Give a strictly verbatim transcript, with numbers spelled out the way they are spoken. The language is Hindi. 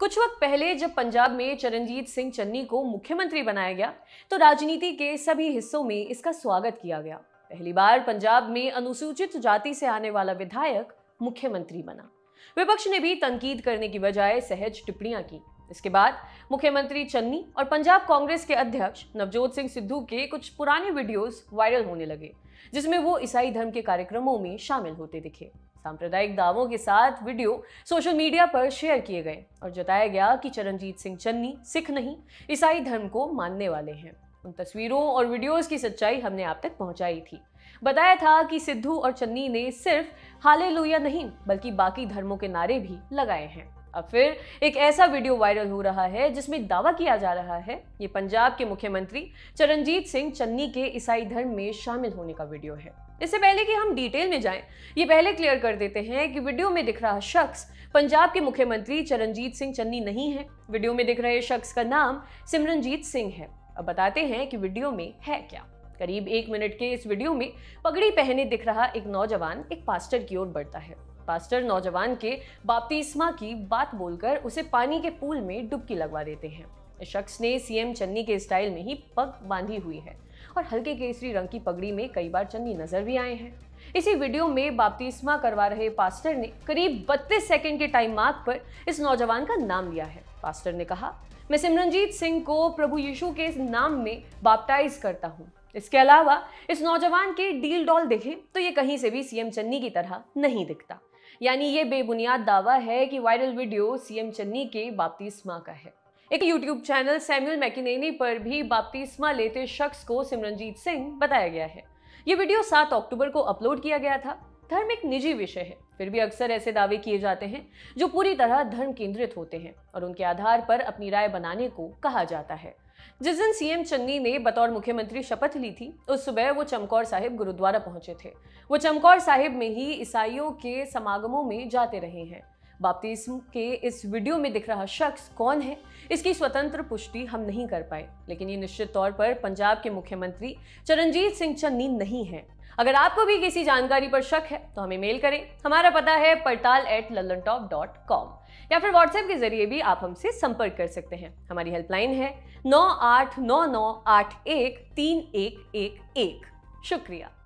कुछ वक्त पहले जब पंजाब में चरणजीत सिंह चन्नी को मुख्यमंत्री बनाया गया तो राजनीति के सभी हिस्सों में इसका स्वागत किया गया। पहली बार पंजाब में अनुसूचित जाति से आने वाला विधायक मुख्यमंत्री बना। विपक्ष ने भी तनकीद करने की बजाय सहज टिप्पणियां की। इसके बाद मुख्यमंत्री चन्नी और पंजाब कांग्रेस के अध्यक्ष नवजोत सिंह सिद्धू के कुछ पुराने वीडियोस वायरल होने लगे, जिसमें वो ईसाई धर्म के कार्यक्रमों में शामिल होते दिखे। सांप्रदायिक दावों के साथ वीडियो सोशल मीडिया पर शेयर किए गए और जताया गया कि चरणजीत सिंह चन्नी सिख नहीं, ईसाई धर्म को मानने वाले हैं। उन तस्वीरों और वीडियोस की सच्चाई हमने आप तक पहुंचाई थी। बताया था कि सिद्धू और चन्नी ने सिर्फ हालेलुया नहीं बल्कि बाकी धर्मों के नारे भी लगाए हैं। अब फिर एक ऐसा वीडियो वायरल हो रहा है जिसमें दावा किया जा रहा है ये पंजाब के मुख्यमंत्री चरणजीत सिंह चन्नी के ईसाई धर्म में शामिल होने का वीडियो है। इससे पहले कि हम डिटेल में जाएं, ये पहले क्लियर कर देते हैं कि वीडियो में दिख रहा शख्स पंजाब के मुख्यमंत्री चरणजीत सिंह चन्नी नहीं है। वीडियो में दिख रहे शख्स का नाम सिमरनजीत सिंह है। अब बताते हैं कि वीडियो में है क्या। करीब एक मिनट के इस वीडियो में पगड़ी पहने दिख रहा एक नौजवान एक पास्टर की ओर बढ़ता है। पास्टर नौजवान के बपतिस्मा की बात बोलकर उसे पानी के पूल में डुबकी लगवा देते हैं। इस शख्स ने सीएम चन्नी के स्टाइल में ही पग बांधी हुई है और हल्के केसरी रंग की पगड़ी में कई बार चन्नी नजर भी आए हैं। इसी वीडियो में बपतिस्मा करवा रहे पास्टर ने करीब बत्तीस सेकंड के टाइम मार्क पर इस नौजवान का नाम लिया है। पास्टर ने कहा, मैं सिमरनजीत सिंह को प्रभु यीशु के नाम में बैप्टाइज करता हूँ। इसके अलावा इस नौजवान के डील डॉल देखें तो ये कहीं से भी सीएम चन्नी की तरह नहीं दिखता। यानी ये बेबुनियाद दावा है कि वायरल वीडियो सीएम चन्नी के बपतिस्मा का है। एक यूट्यूब चैनल सैमुअल मैकिनेनी पर भी बपतिस्मा लेते शख्स को सिमरनजीत सिंह बताया गया है। ये वीडियो सात अक्टूबर को अपलोड किया गया था। धर्म एक निजी विषय है, फिर भी अक्सर ऐसे दावे किए जाते हैं जो पूरी तरह धर्म केंद्रित होते हैं और उनके आधार पर अपनी राय बनाने को कहा जाता है। जिस दिन सीएम चन्नी ने बतौर मुख्यमंत्री शपथ ली थी उस सुबह वो चमकौर साहिब गुरुद्वारा पहुंचे थे। वो चमकौर साहिब में ही ईसाइयों के समागमों में जाते रहे हैं। बपतिस्मा के इस वीडियो में दिख रहा शख्स कौन है, इसकी स्वतंत्र पुष्टि हम नहीं कर पाए, लेकिन ये निश्चित तौर पर पंजाब के मुख्यमंत्री चरणजीत सिंह चन्नी नहीं है। अगर आपको भी किसी जानकारी पर शक है तो हमें मेल करें। हमारा पता है पड़ताल at Lallantop dot com या फिर व्हाट्सएप के जरिए भी आप हमसे संपर्क कर सकते हैं। हमारी हेल्पलाइन है नौ आठ नौ नौ आठ एक तीन एक एक एक। शुक्रिया।